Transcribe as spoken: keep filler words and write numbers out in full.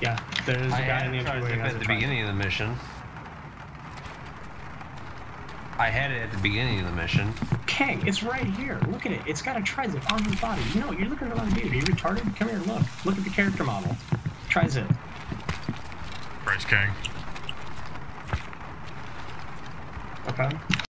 Yeah, there's a I guy in the had a entryway. tri-zip at the beginning of the mission. I had it at the beginning of the mission. Okay, it's right here. Look at it. It's got a tri-zip on his body. No, you're looking at the wrong dude. Are you retarded? Come here, look. Look at the character model. Tri-zip. Bryce King. Okay.